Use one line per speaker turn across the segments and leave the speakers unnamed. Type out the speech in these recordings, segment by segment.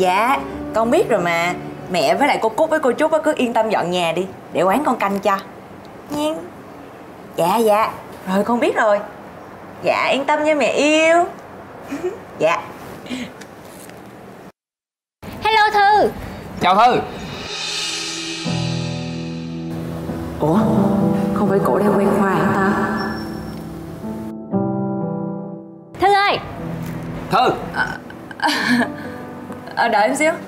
Dạ, con biết rồi mà. Mẹ với lại cô Cúc với cô Trúc cứ yên tâm dọn nhà đi, để quán con canh cho nha. Dạ dạ, rồi con biết rồi. Dạ yên tâm nha mẹ yêu. Dạ.
Hello Thư.
Chào Thư.
Ủa, không phải cổ đang quen Khoa hả ta?
Thư ơi.
Thư.
Đợi em xíu.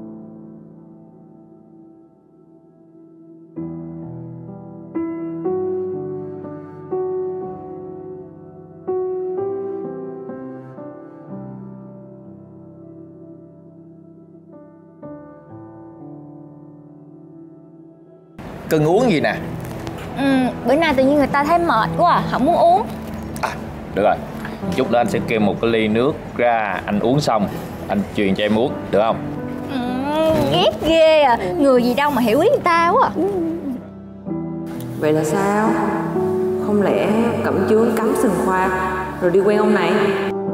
Cần uống gì nè?
Bữa nay tự nhiên người ta thấy mệt quá à, không muốn uống.
Được rồi, chút nữa anh sẽ kêu một cái ly nước ra, anh uống xong anh truyền cho em uống, được không?
Ghét ghê à, người gì đâu mà hiểu ý người ta quá à.
Vậy là sao? Không lẽ Cẩm Chướng cắm sừng Khoa rồi đi quen ông này?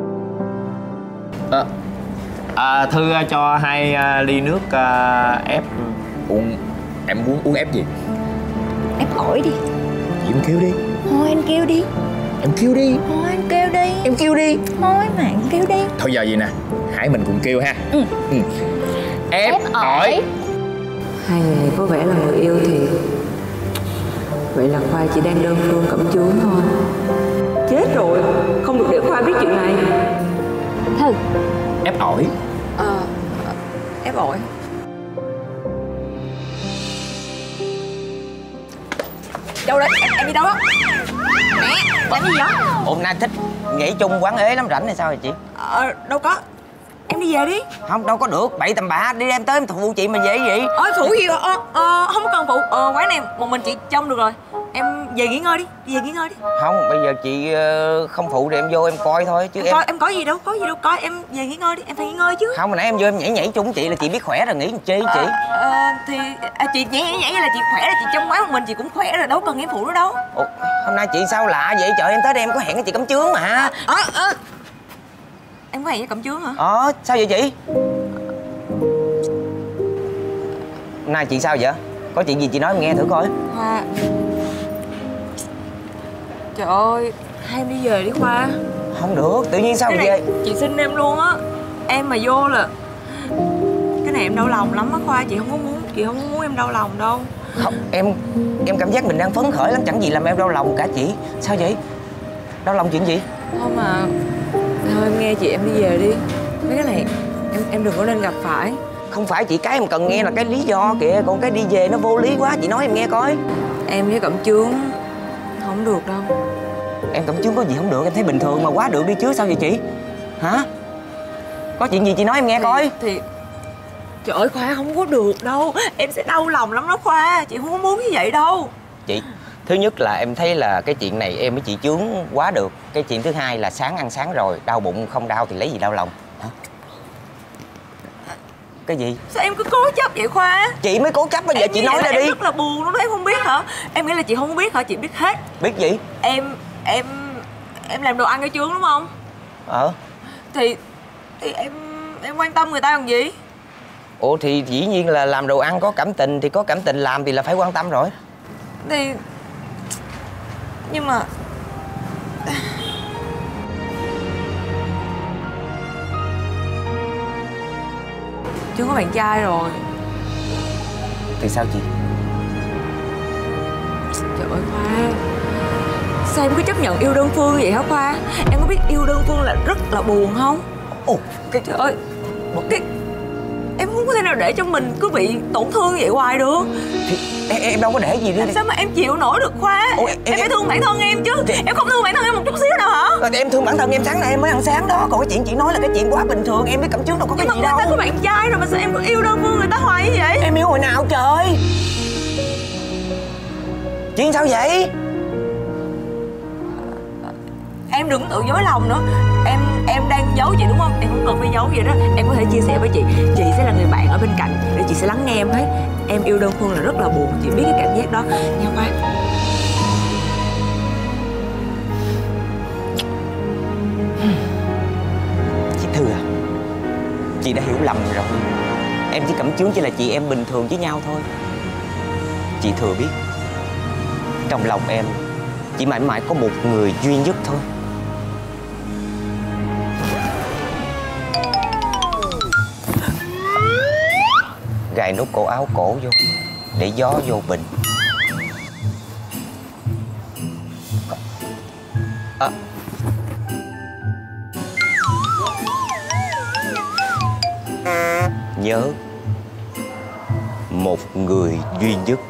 Thư cho 2 ly nước ép uống. Em muốn uống ép gì?
Ép ổi đi.
Em kêu đi.
Thôi anh kêu đi.
Em kêu đi.
Thôi anh kêu đi.
Em kêu đi.
Thôi mà anh kêu đi.
Thôi giờ gì nè, Hải mình cùng kêu ha. Ép ổi.
Hai người này có vẻ là người yêu thì vậy là Khoa chỉ đang đơn phương Cẩm Chướng thôi. Chết rồi, không được để Khoa biết chuyện này.
Thư.
Ép ổi.
Ép ổi. Đâu đấy, em đi đâu đó? Mẹ, làm gì vậy?
Hôm nay thích nghỉ chung quán ế lắm, rảnh hay sao vậy chị?
Đâu có. Em đi về đi.
Không, đâu có được, bậy tầm bạ, đi đem tới em phụ chị mà về cái gì?
Phụ gì vậy? Không có cần phụ. Quán này một mình chị trông được rồi. Em về nghỉ ngơi đi, về nghỉ ngơi đi.
Không, bây giờ chị không phụ thì em vô em coi thôi chứ
Em có gì đâu, coi em về nghỉ ngơi đi, em phải nghỉ ngơi chứ.
Không, hồi nãy em vô em nhảy chung với chị là chị biết khỏe rồi, nghỉ làm chi chị?
Chị nhảy là chị khỏe, là chị trong quán một mình chị cũng khỏe rồi, đâu cần em phụ nữa đâu.
Ủa, hôm nay chị sao lạ vậy? Trời, em tới đây em có hẹn với chị Cẩm Chướng mà.
Em có hẹn với Cẩm Chướng hả?
Sao vậy chị? Hôm nay chị sao vậy? Có chuyện gì chị nói em nghe thử coi.
Khoa. Trời ơi, hai em đi về đi Khoa.
Không được, tự nhiên sao vậy?
Chị xin em luôn á. Em mà vô là cái này em đau lòng lắm á Khoa, chị không muốn em đau lòng đâu.
Không, em cảm giác mình đang phấn khởi lắm, chẳng gì làm em đau lòng cả chị. Sao vậy? Đau lòng chuyện gì?
Thôi mà thôi em nghe chị, em đi về đi. Mấy cái này em đừng có nên gặp phải.
Không phải chị, cái em cần nghe là cái lý do kìa, còn cái đi về nó vô lý quá, chị nói em nghe coi.
Em với Cẩm Chướng không được đâu.
Em Cẩm Chướng có gì không được, em thấy bình thường mà, quá được đi chứ, sao vậy chị? Hả? Có chuyện gì chị nói em nghe coi.
Thì trời ơi Khoa, không có được đâu, em sẽ đau lòng lắm đó Khoa, chị không có muốn như vậy đâu.
Chị, thứ nhất là em thấy là cái chuyện này em với chị Chướng quá được. Cái chuyện thứ hai là sáng ăn sáng rồi, đau bụng không đau thì lấy gì đau lòng hả? Cái gì?
Sao em cứ cố chấp vậy Khoa?
Chị mới cố chấp, bây giờ chị nói ra đi.
Em rất là buồn luôn đó, em không biết hả? Em nghĩ là chị không biết hả? Chị biết hết.
Biết gì?
Em làm đồ ăn cho Chướng đúng không? Thì em quan tâm người ta làm gì?
Ủa thì dĩ nhiên là làm đồ ăn có cảm tình, thì có cảm tình làm thì là phải quan tâm rồi.
Thì nhưng mà Chướng có bạn trai rồi.
Thì sao chị?
Trời ơi Khoa, sao em cứ chấp nhận yêu đơn phương vậy hả Khoa? Em có biết yêu đơn phương là rất là buồn không? Trời ơi, em không có thể nào để cho mình cứ bị tổn thương vậy hoài được.
Thì em đâu có để gì đi.
Sao mà em chịu nổi được Khoa? Em phải thương bản thân em chứ. Em không thương bản thân em một chút xíu nào hả?
Em thương bản thân em, sáng nay em mới ăn sáng đó. Còn cái chuyện chị nói là cái chuyện quá bình thường, em với Cẩm Chướng đâu có cái gì đâu.
Người ta có bạn trai rồi mà sao em cứ yêu đơn phương người ta hoài như vậy?
Em yêu hồi nào trời? Chuyện sao vậy?
Em đừng tự dối lòng nữa. Em đang giấu chị đúng không? Em không cần phải giấu gì đó. Em có thể chia sẻ với chị. Chị sẽ là người bạn ở bên cạnh để chị sẽ lắng nghe em hết. Em yêu đơn phương là rất là buồn, chị biết cái cảm giác đó nha Khoa.
Chị Thư à, Chị đã hiểu lầm rồi. Em với Cẩm Chướng chỉ là chị em bình thường với nhau thôi. Chị thừa biết trong lòng em chỉ mãi mãi có một người duy nhất thôi. Gài nút cổ áo cổ vô để gió vô bình. Nhớ, một người duy nhất.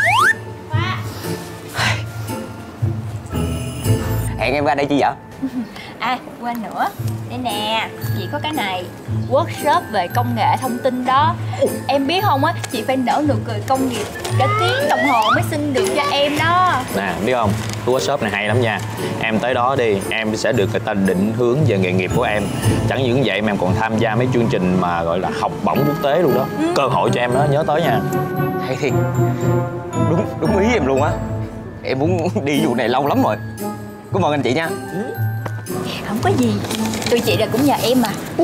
Hẹn em ra đây chi vậy?
À, quên nữa. Đây nè, chị có cái này, workshop về công nghệ thông tin đó. Em biết không á, chị phải nở nụ cười công nghiệp cả tiếng đồng hồ mới xin được cho em đó.
Nè, biết không, cái workshop này hay lắm nha. Em tới đó đi, em sẽ được người ta định hướng về nghề nghiệp của em. Chẳng những vậy mà em còn tham gia mấy chương trình mà gọi là học bổng quốc tế luôn đó. Cơ hội cho em đó, nhớ tới nha.
Hay thiệt. Đúng ý em luôn á. Em muốn đi vụ này lâu lắm rồi. Cảm ơn anh chị nha.
Không có gì, tụi chị là cũng nhờ em mà.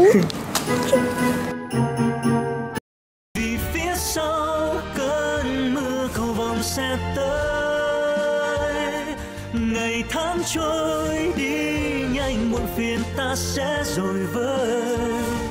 Vì phía sau cơn mưa cầu vồng sẽ tới, ngày tháng trôi đi nhanh muộn phiền ta sẽ rồi vơi.